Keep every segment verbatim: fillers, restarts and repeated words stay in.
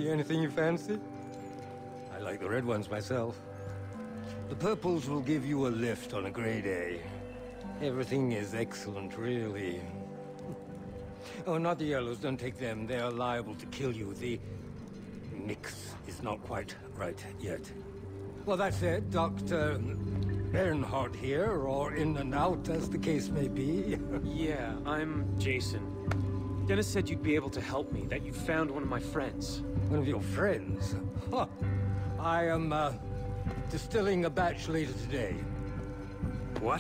See anything you fancy? I like the red ones myself. The purples will give you a lift on a grey day. Everything is excellent, really. Oh, not the yellows. Don't take them. They are liable to kill you. The mix is not quite right yet. Well, that said, Doctor Bernhardt here, or in and out, as the case may be. Yeah, I'm Jason. Dennis said you'd be able to help me, that you found one of my friends. One of your friends? Huh. I am, uh, distilling a batch later today. What?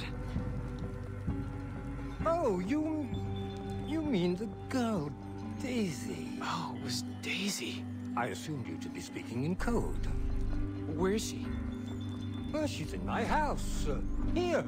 Oh, you... you mean the girl, Daisy. Oh, it was Daisy. I assumed you to be speaking in code. Where is she? Well, she's in my house. Uh, here.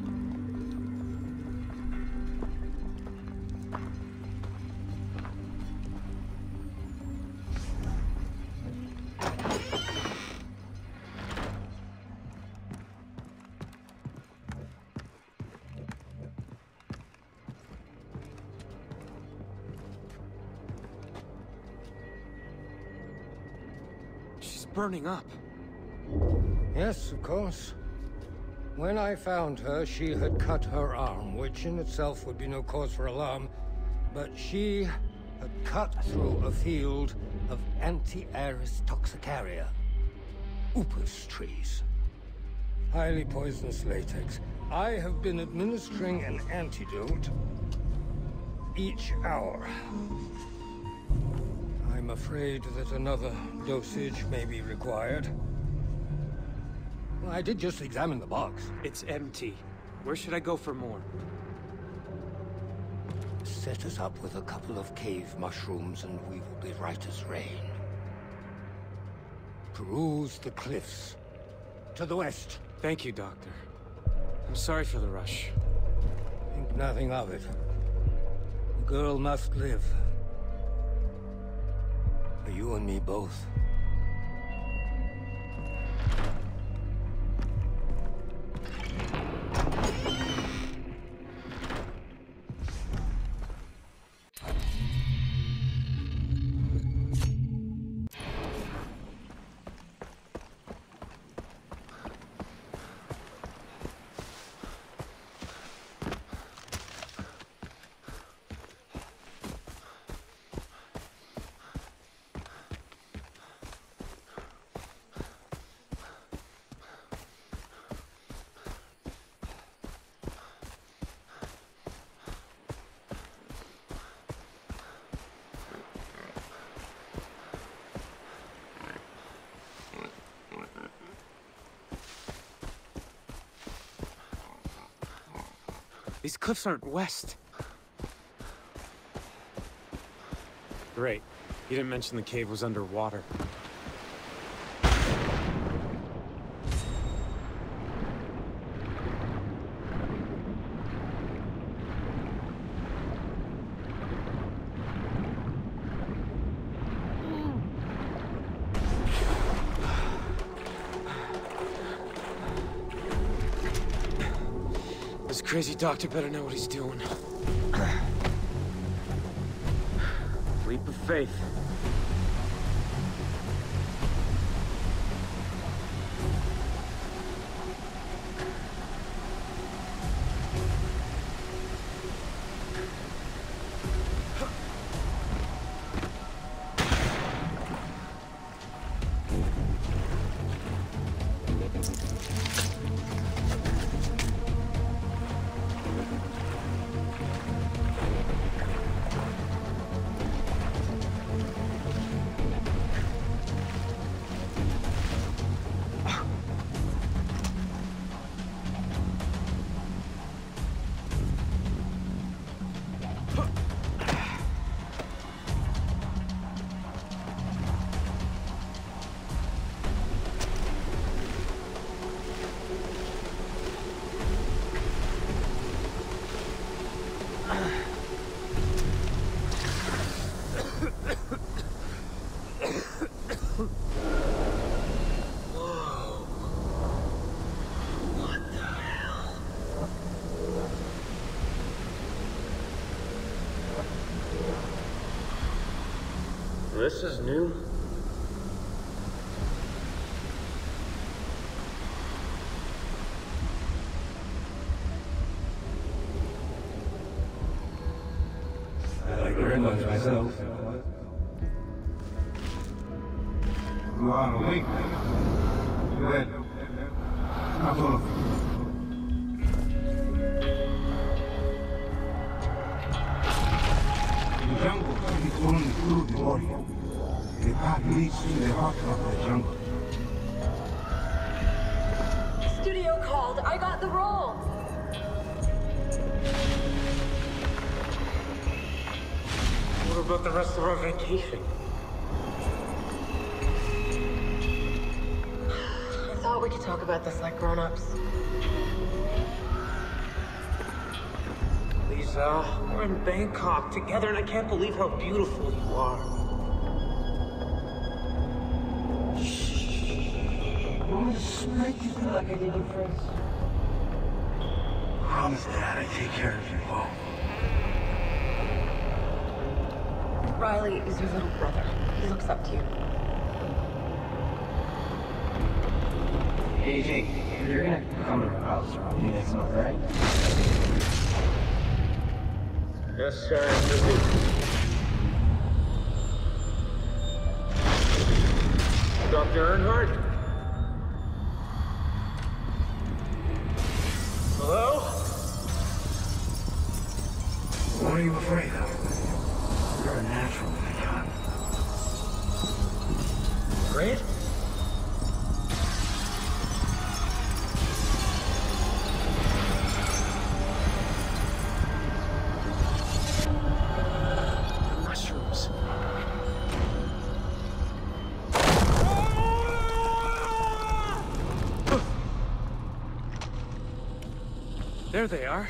Burning up. Yes, of course. When I found her, she had cut her arm, which in itself would be no cause for alarm, but she had cut through a field of Anti-Aris toxicaria, upas trees. Highly poisonous latex. I have been administering an antidote each hour. I'm afraid that another dosage may be required. Well, I did just examine the box. It's empty. Where should I go for more? Set us up with a couple of cave mushrooms and we will be right as rain. Peruse the cliffs. To the west. Thank you, Doctor. I'm sorry for the rush. Think nothing of it. The girl must live. For you and me both. These cliffs aren't west. Great. You didn't mention the cave was underwater. This crazy doctor better know what he's doing. Leap of faith. This is new. heard much myself. You are awake. Good. Not all of you. The jungle is only through the warrior. The path leads to the heart of the jungle. Studio called. I got the role. What about the rest of our vacation? I thought we could talk about this like grown-ups. Lisa, we're in Bangkok together and I can't believe how beautiful you are. You want to smack you like I did you first? Promise that I take care of you both. Riley is your little brother. He looks up to you. Hey, Jake, you're gonna come to our house around next month, right? Yes, sir. Doctor Earnhardt? Hello? What are you afraid of? You're a natural, my God. Great? Mushrooms. There they are.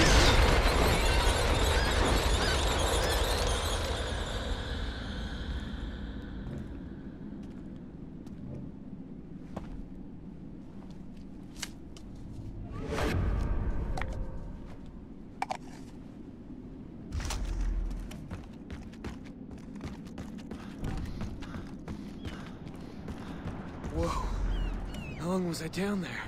Whoa. How long was I down there?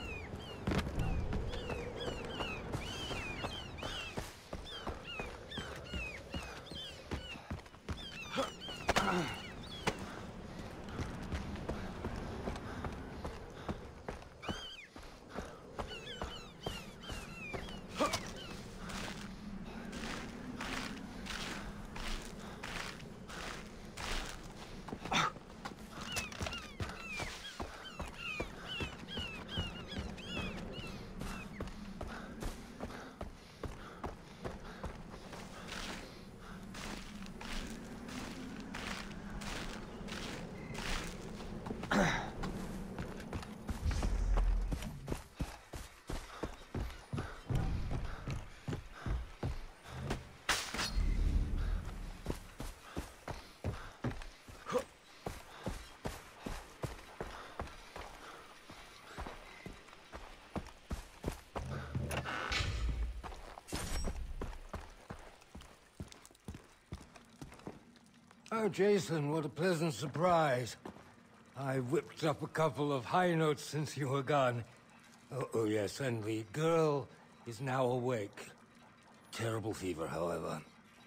Oh, Jason, what a pleasant surprise. I whipped up a couple of high notes since you were gone. Oh, oh yes, and the girl is now awake. Terrible fever, however.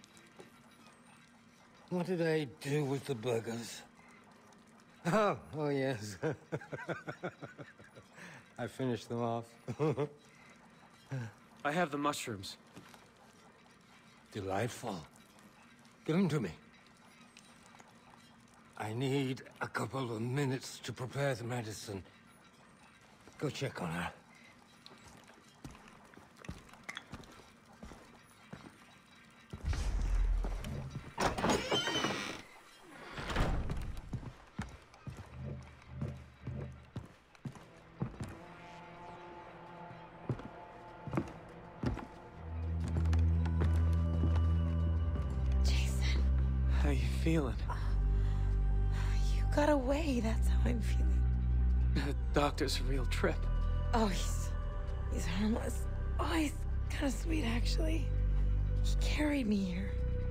What did I do with the burgers? Oh, oh yes. I finished them off. I have the mushrooms. Delightful. Give them to me. I need a couple of minutes to prepare the medicine. Go check on her. Jason. How you feeling? You got away, that's how I'm feeling. The doctor's a real trip. Oh, he's... he's harmless. Oh, he's kind of sweet, actually. He carried me here.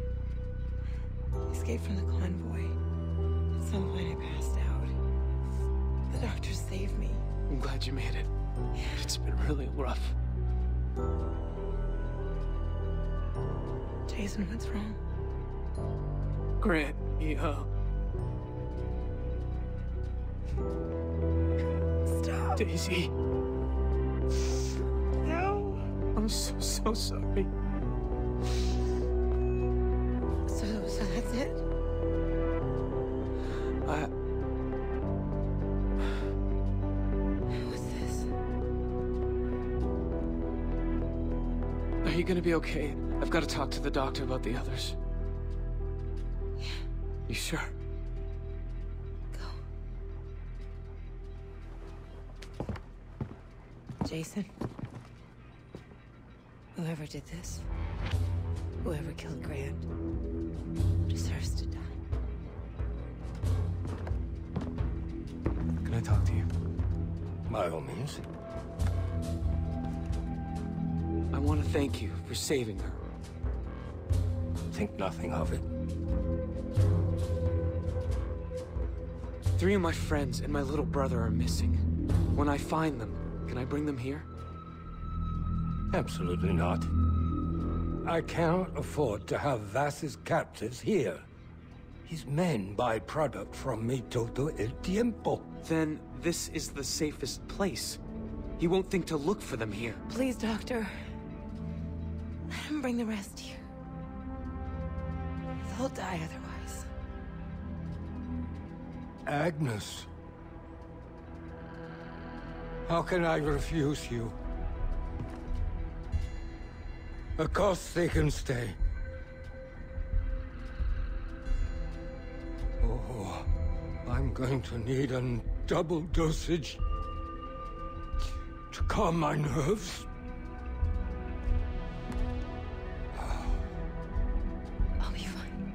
I escaped from the convoy. At some point, I passed out. The doctor saved me. I'm glad you made it. Yeah. It's been really rough. Jason, what's wrong? Grant, he, uh... Stop. Daisy. No. I'm so, so sorry. So, so that's it? I... What's this? Are you gonna be okay? I've got to talk to the doctor about the others. Yeah. You sure? Go. Jason. Whoever did this, whoever killed Grant, deserves to die. Can I talk to you? By all means. I want to thank you for saving her. Think nothing of it. Three of my friends and my little brother are missing. When I find them, can I bring them here? Absolutely not. I cannot afford to have Vass's captives here. His men buy product from me todo el tiempo. Then this is the safest place. He won't think to look for them here. Please, Doctor. Let him bring the rest here. They'll die otherwise. Agnes. How can I refuse you? Of course they can stay. Oh, I'm going to need a double dosage to calm my nerves. I'll be fine.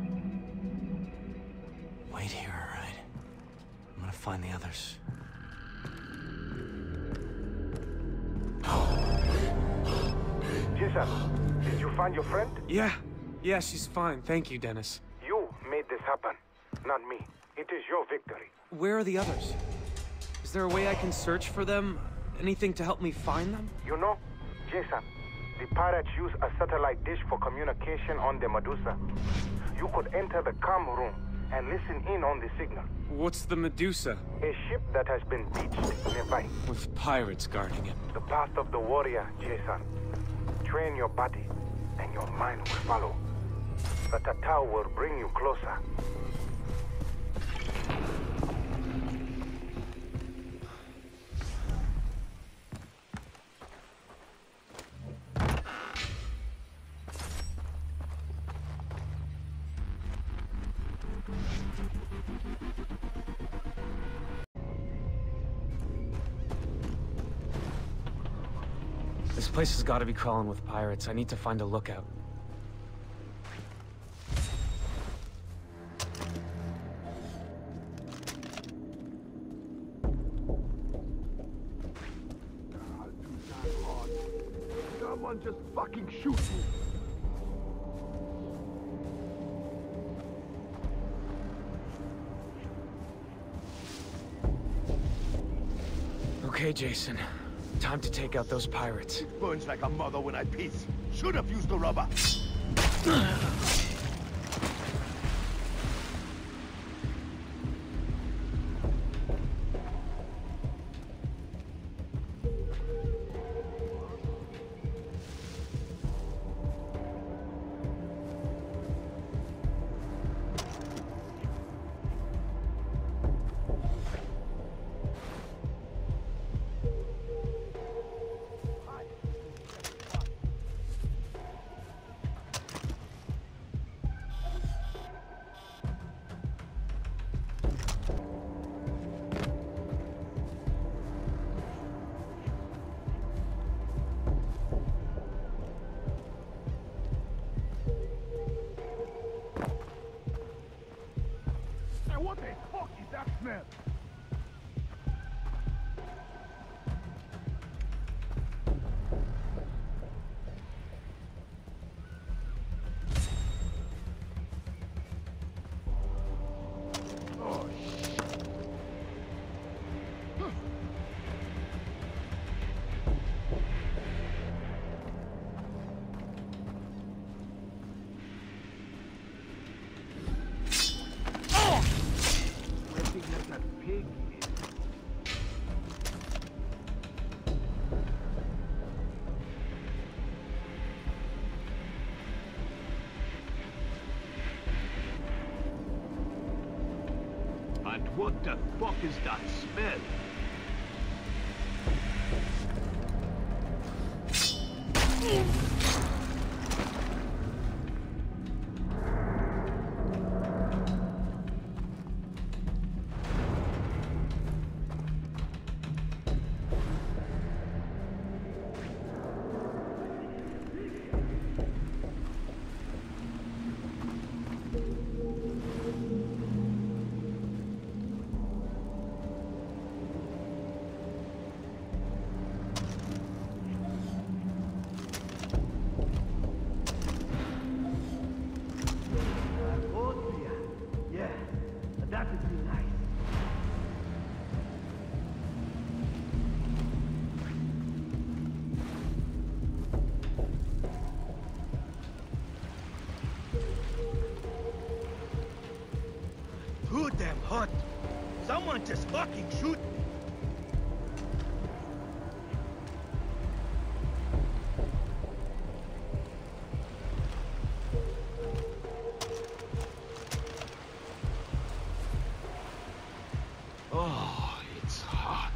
Wait here, all right? I'm gonna find the others. Jason, did you find your friend? Yeah. Yeah, she's fine. Thank you, Dennis. You made this happen, not me. It is your victory. Where are the others? Is there a way I can search for them? Anything to help me find them? You know, Jason, the pirates use a satellite dish for communication on the Medusa. You could enter the comm room and listen in on the signal. What's the Medusa? A ship that has been beached nearby. With pirates guarding it. The path of the warrior, Jason. Train your body, and your mind will follow. The Tatau will bring you closer. This place has got to be crawling with pirates. I need to find a lookout. Someone just fucking shoot me. Okay, Jason. Time to take out those pirates. It burns like a mother when I piss. Should have used the rubber. What the fuck is that smell? Oh, shit. What the fuck is that smell? Too damn hot. Someone just fucking shoot me. Oh, it's hot.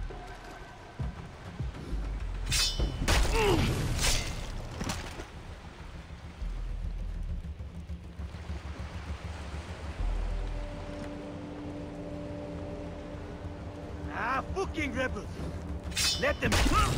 Ah, fucking rebels. Let them...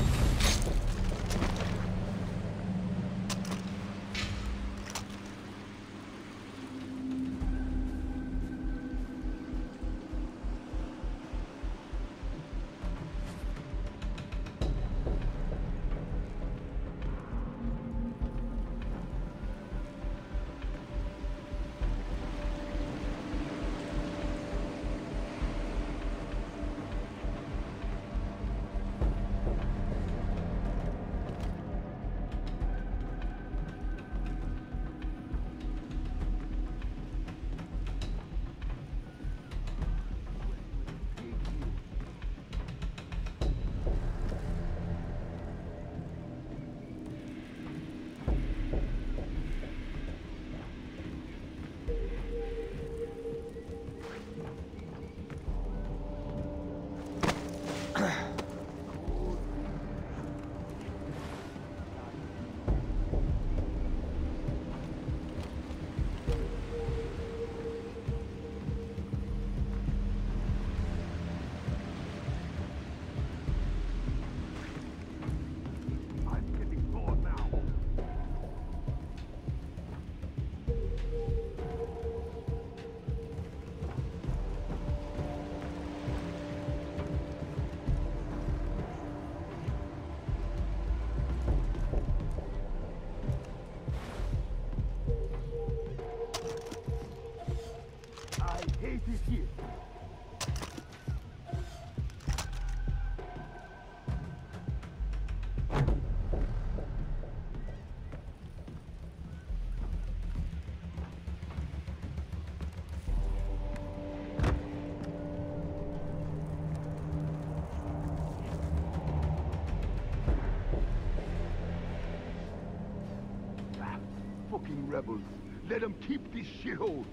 I hate it here. Ah, fucking rebels. Let them keep this shithole.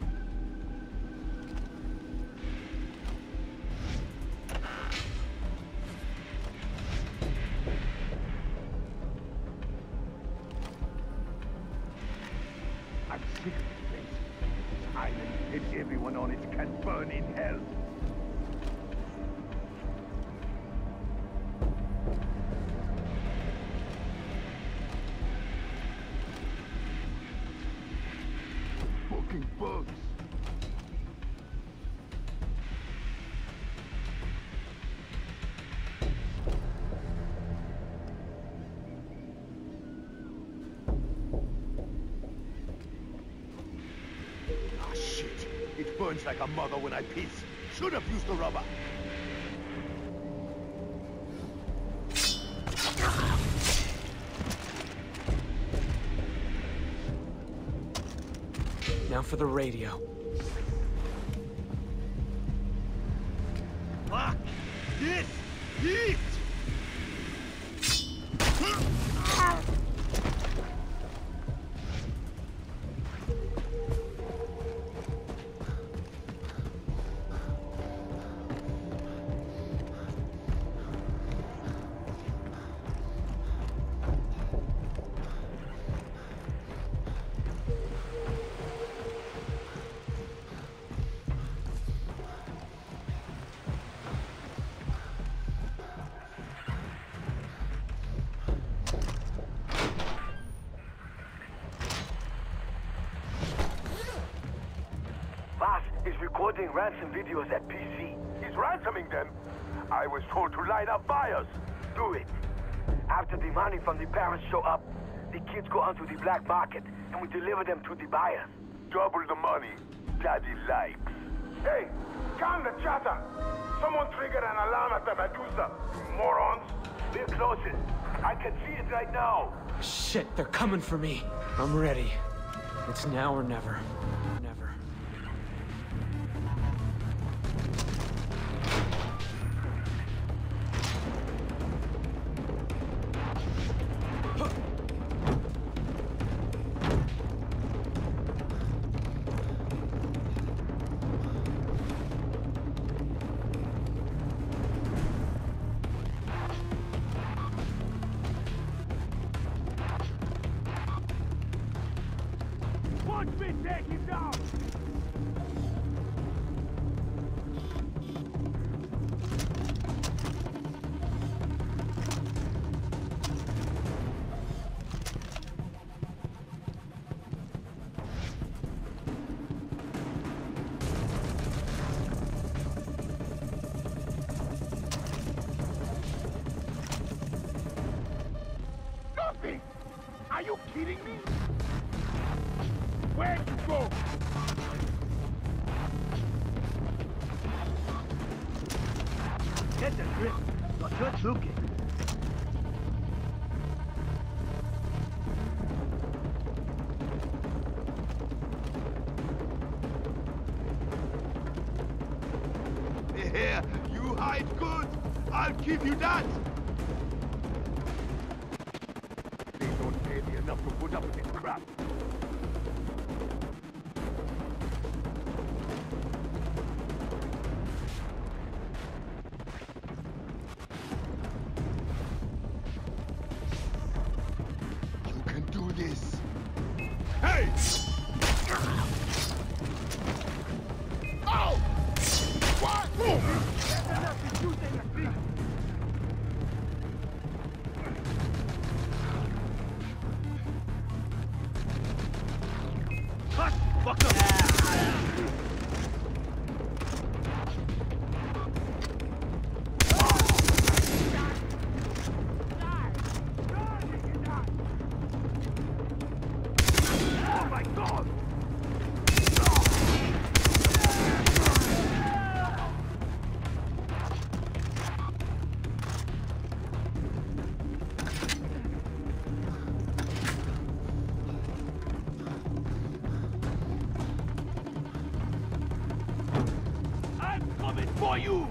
I'm sick of this place. This island and everyone on it can burn in hell. Fucking bugs. Ah, shit. It burns like a mother when I piss. Should have used the rubber. Now for the radio. Fuck! This! Heat! uploading ransom videos at P C. He's ransoming them. I was told to line up buyers. Do it. After the money from the parents show up, the kids go onto the black market, and we deliver them to the buyers. Double the money. Daddy likes. Hey, calm the chatter. Someone triggered an alarm at the Medusa. You morons. We're closest. I can see it right now. Shit, they're coming for me. I'm ready. It's now or never. Never. Watch me take him down! Nothing! Are you kidding me? Where'd you go? Get the grip. Not good looking. Yeah, you hide good. I'll give you that. They don't pay me enough to put up with this crap. You can do this. Hey! Oh! What? Cut! Fuck up! Oh my God! I'm coming for you!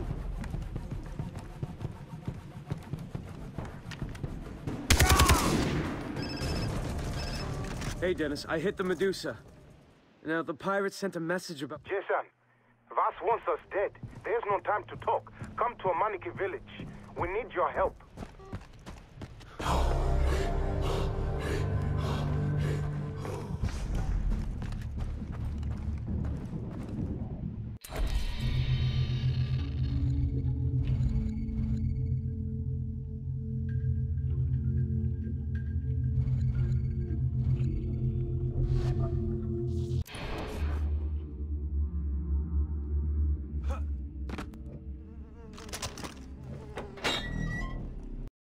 Hey, Dennis, I hit the Medusa. Now, the pirates sent a message about... Jason, Vaas wants us dead. There's no time to talk. Come to Amanaki village. We need your help.